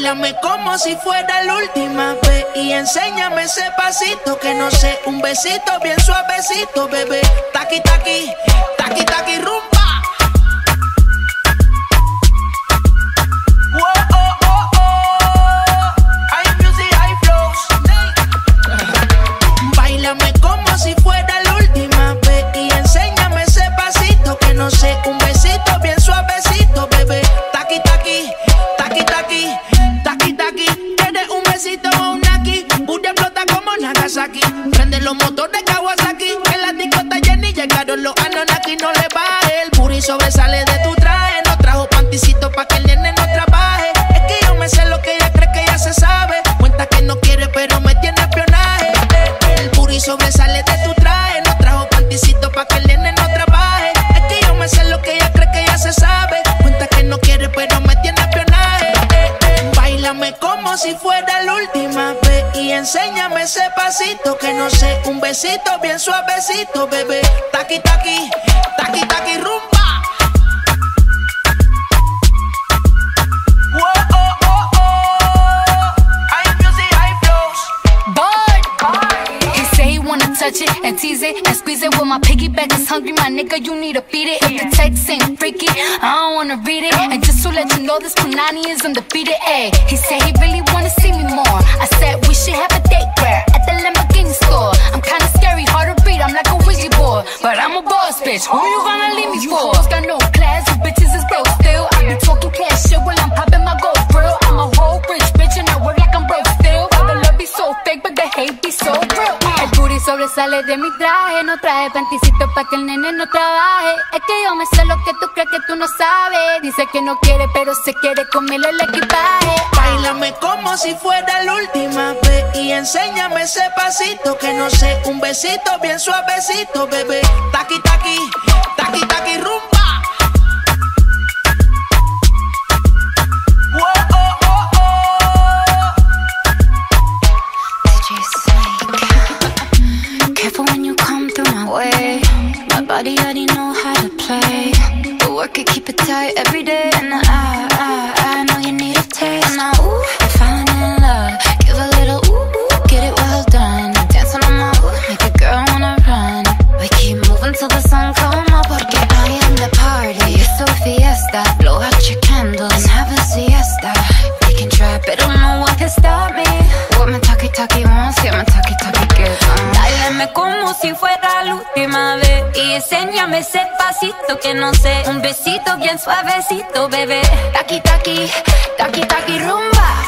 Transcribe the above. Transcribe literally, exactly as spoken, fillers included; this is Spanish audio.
Báilame como si fuera la última vez y enséñame ese pasito que no sé, un besito bien suavecito, bebé. Taqui, taqui, taqui, taqui, rumba. Whoa, oh, oh, oh. Hay music, hay flows. Báilame como si fuera la última vez y enséñame ese pasito que no sé, un besito bien suavecito, bebé. Taqui, taqui, taqui, taqui, taqui, taqui. ¿Quieres un besito o un aquí? Booty explota como Nagasaki. Prende los motores Kawasaki. En la discota Jenny llegaron los Anunnaki. No le baje, el booty sobresale de tu traje. No trajo panticito pa' que el nene no trabaje. Es que yo me sé lo que ella cree que ya se sabe. Cuenta que no quiere pero me tiene espionaje. El booty sobresale de tu traje. No trajo panticito pa' que el nene no trabaje. Es que yo me sé lo que ella cree que ya se sabe. Cuenta que no quiere pero me tiene espionaje. Báilame como si fuera la última vez y enséñame ese pasito que no sé, un besito bien suavecito, bebé. Taqui, taqui, taqui, taqui, rumba. Whoa, oh, oh, oh. Hay music, hay flows. Boy, he say he wanna touch it and tease it and squeeze it. Well, my piggyback is hungry, my nigga, you need to feed it. If the text ain't freaky, I don't wanna read it. And just to let you know, this Punani is undefeated. Ayy, he said he really wanna see me more. I said we should have a date where at the Lamborghini store. I'm kinda scary, hard to read, I'm like a Ouija board, but I'm a boss bitch. Who you gonna leave me for? Hoes got no class, you bitches is broke still. I be talking cash shit while I'm popping my gold grill. I'm a whole rich bitch and I work like I'm broke still. But the love be so fake, but the hate be so real. El booty sobresale de mi traje, no traje panticito pa' que el nene no trabaje. Es que yo me sé lo que tú crees que tú no sabes. Dice que no quiere, pero se quiere comerle el equipaje. Báilame como si fuera la última vez y enséñame ese pasito que no sé, un besito bien suavecito, bebé. Taqui, taqui, taqui, taqui, rumba. Whoa, oh, oh, oh. D J Snake. Careful when you come through my way. My body already know how to play. But work it, keep it tight every day. And I, I, I know you need a taste. And I, ooh, I'm falling in love. Give a little ooh, ooh, get it well done. Dancing on my ooh, make a girl wanna run. We keep moving till the sun come up. Porque I am the party. It's a fiesta. Blow out your candles and have a siesta. We can try, but don't know what can stop me. What my talkie talkie wants, get my talkie talkie gets. Báilame como si fuera la última vez y enséñame ese pasito que no sé, un besito bien suavecito, bebé. Taki taki, taki taki rumba.